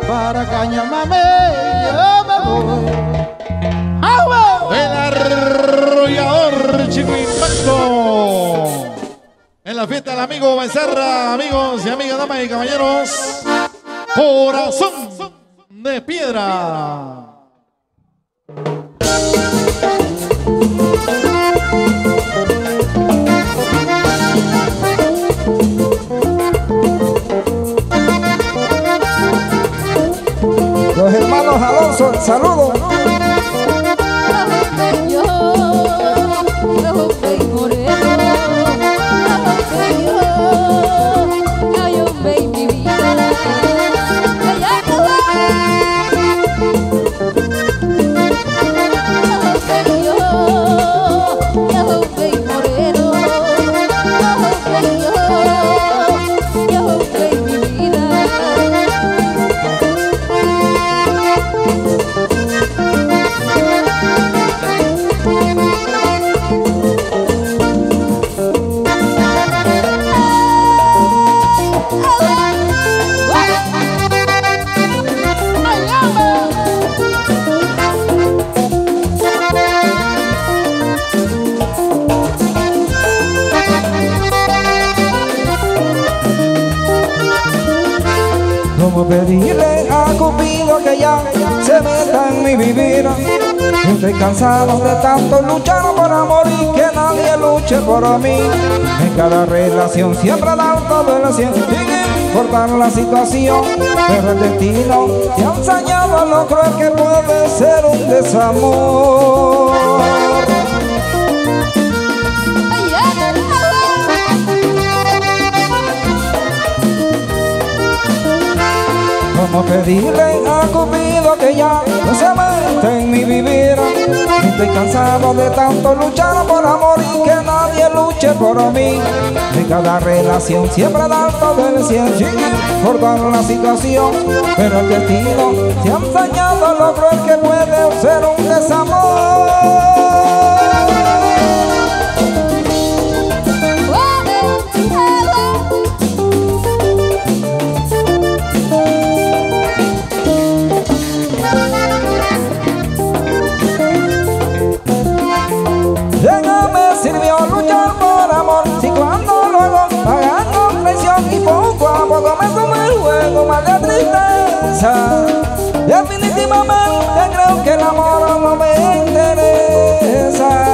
para Cañamame yo me voy. El arrollador Chico Impacto. En la fiesta del amigo Becerra, amigos y amigas, damas y caballeros. Corazón de piedra. Los hermanos Alonso, el saludo. Como pedirle a Cupido que ya se meta en mi vivir. Estoy cansado de tanto luchar por amor y que nadie luche por mí. En cada relación siempre dar todo el 100 sin importar la situación. Pero el destino te ha enseñado lo cruel que puede ser un desamor. Como pedirle a Cupido que ya no se meta en mi vivir. Estoy cansado de tanto luchar por amor y que nadie luche por mí. En cada relación siempre dar todo el 100 sin importar la situación. Pero el destino te ha enseñado lo cruel que puede ser un desamor. Sirvió luchar por amor, si cuando luego pagando presión y poco a poco me sumé el juego más de tristeza. Definitivamente creo que el amor no me interesa.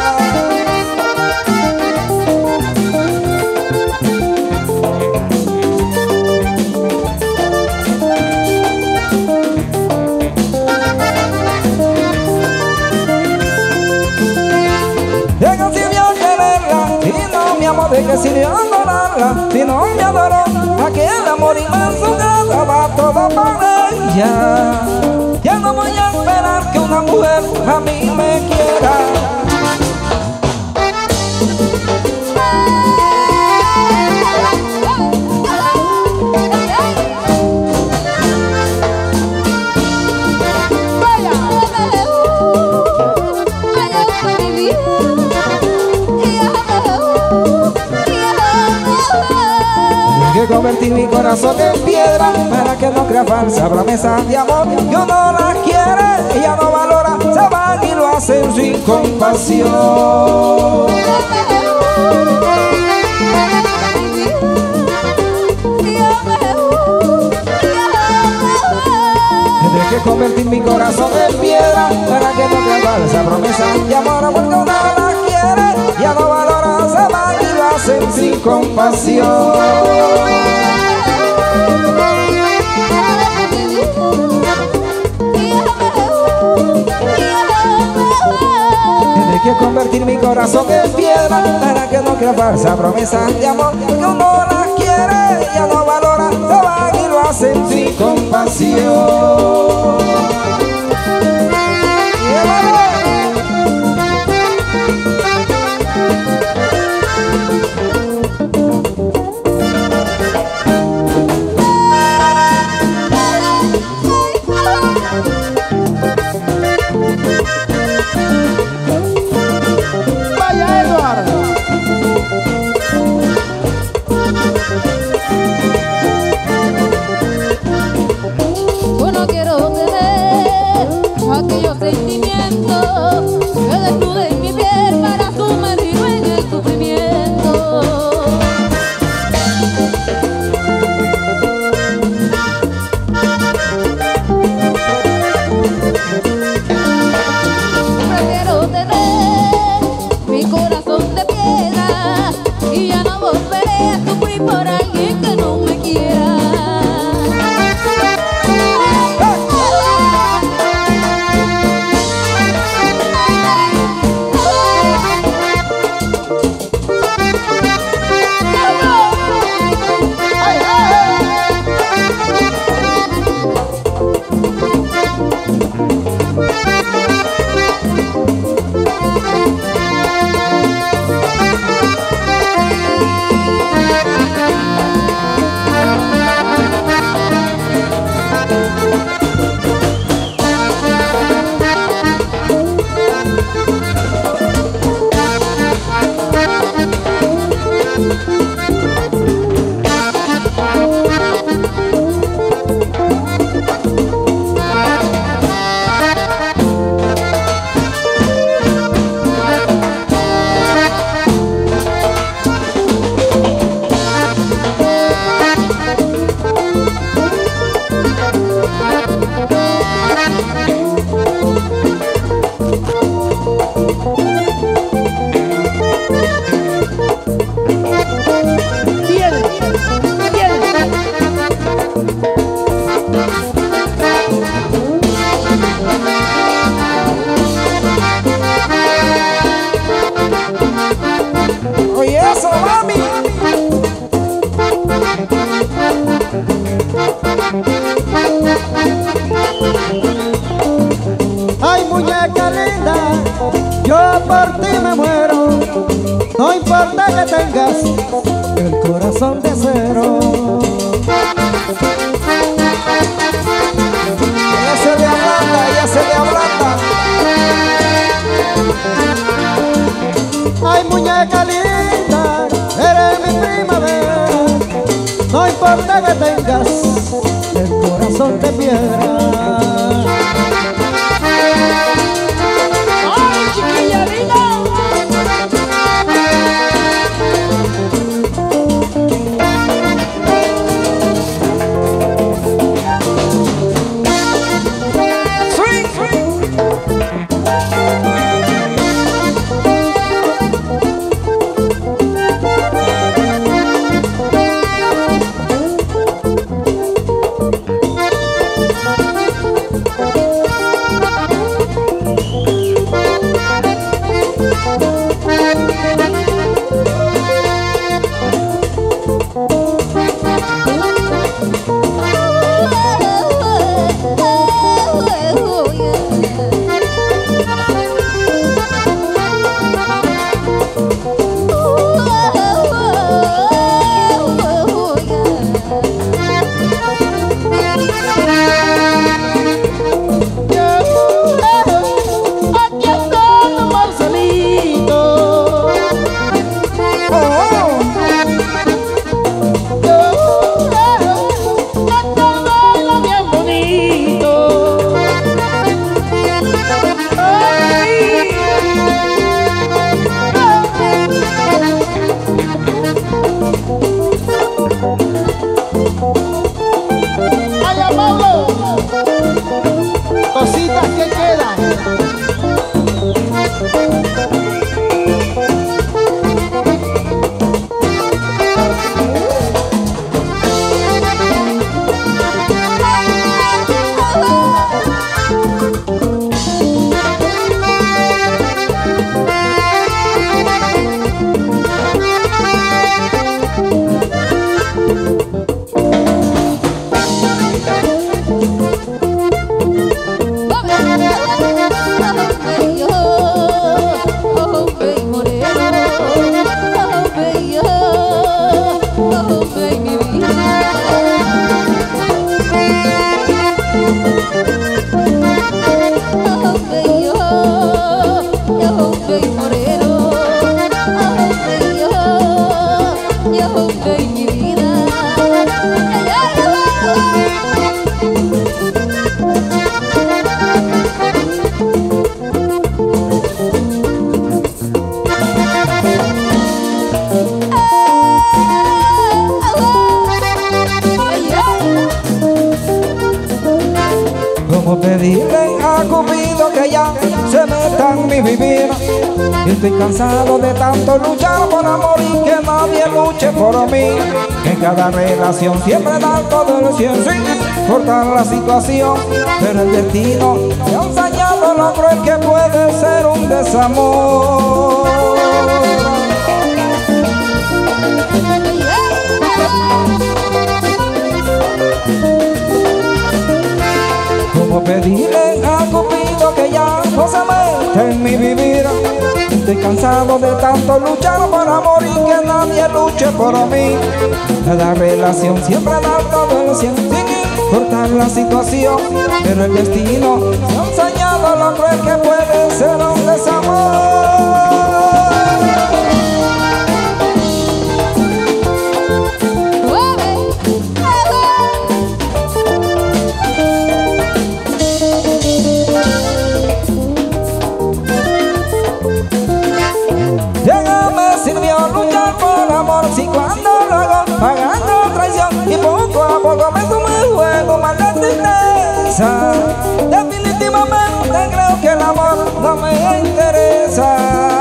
¿De qué sirvió adorarla si no me adoró? Aquel amor inmenso que daba todo para ella. Ya no voy a esperar que una mujer a mí me quiera. Que convertir mi corazón en piedra para que no crea falsa promesa de amor. Que uno la quiere, ella no valora, se van y lo hacen sin compasión. Tendré que convertir mi corazón en piedra para que no crea falsa promesa de amor. Porque uno la quiere, ella no valora, se van y lo hacen sin compasión. Tendré que convertir mi corazón en piedra para que no crea falsa promesa de amor. Que uno la quiere, ella no valora, se van y lo hacen sin compasión. Ella se le ablanda, ella se le ablanda. Ay, muñeca linda, eres mi primavera. No importa que tengas el corazón de piedra. Ay, chiquilla linda. Cositas que quedan. Como pedirle a Cupido que ya se meta en mi vivir. Estoy cansado de tanto luchar por amor y que nadie luche por mí. Que en cada relación siempre da todo el 100 sin cortar la situación. Pero el destino me ha enseñado lo cruel que puede ser un desamor. Como pedirle a Cupido que ya no se meta en mi vivir. Estoy cansado de tanto luchar por amor y que nadie luche por mí. Cada relación siempre da todo el 100 sin importar la situación. Pero el destino me ha enseñado lo cruel que puede ser un desamor. Si cuando luego pagando traición y poco a poco me sumé el juego más la tristeza. Definitivamente creo que el amor no me interesa.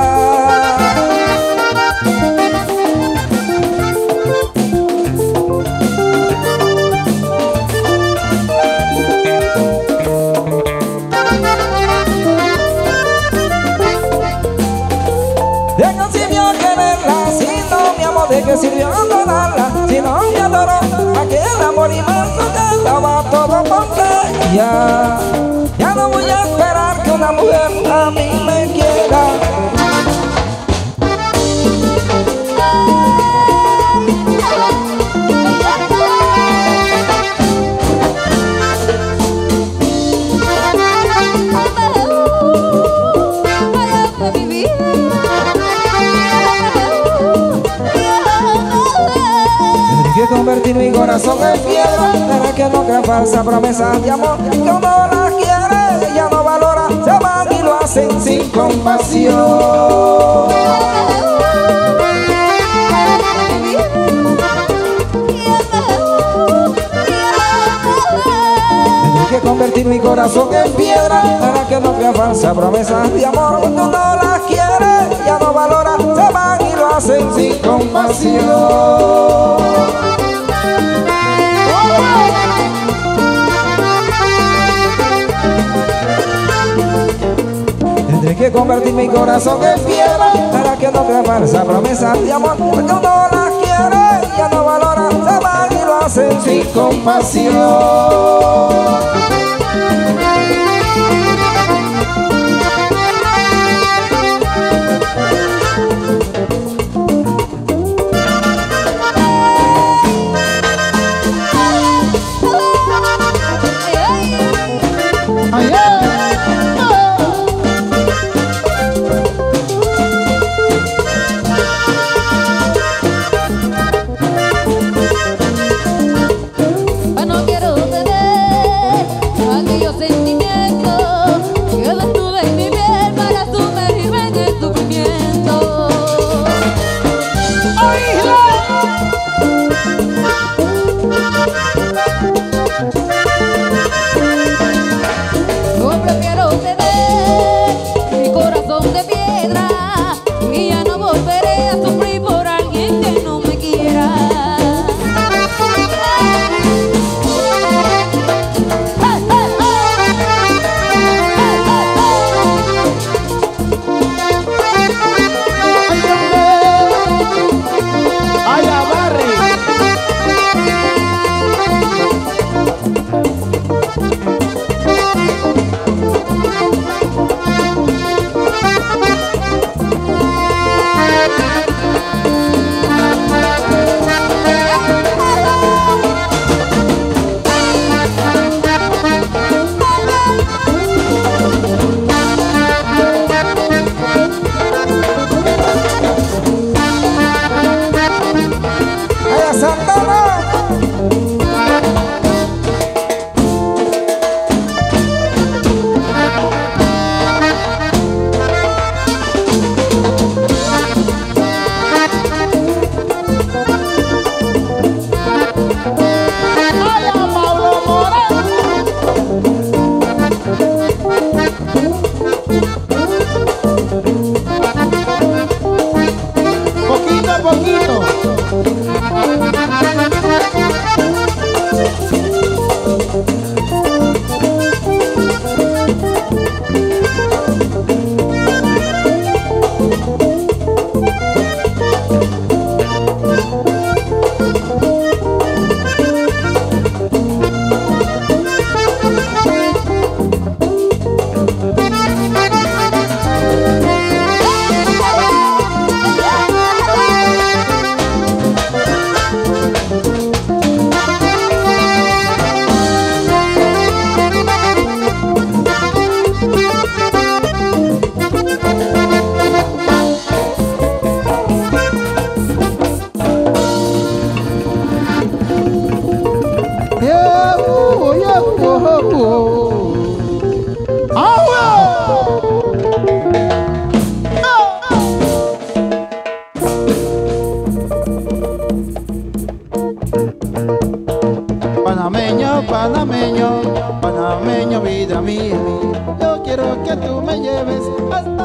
¿De qué sirvió adorarla si no me adoró? Aquel amor inmenso que daba todo por ella. Ya no voy a esperar que una mujer a mí me quiera. corazón es piedra, para que no crean falsas promesas de amor, que uno las quiere, ella no valora, se van y lo hacen sin compasión. Tendré que convertir mi corazón en piedra, para que no crean falsas promesas de amor, que uno las quiere, ella no valora, se van y lo hacen sin compasión. Tendré que convertir mi corazón en piedra, para que no crea falsas promesas de amor, porque uno las quiere, ya no valora, se van y lo hacen sin compasión. Panameño, panameño, panameño, vida mía, yo quiero que tú me lleves hasta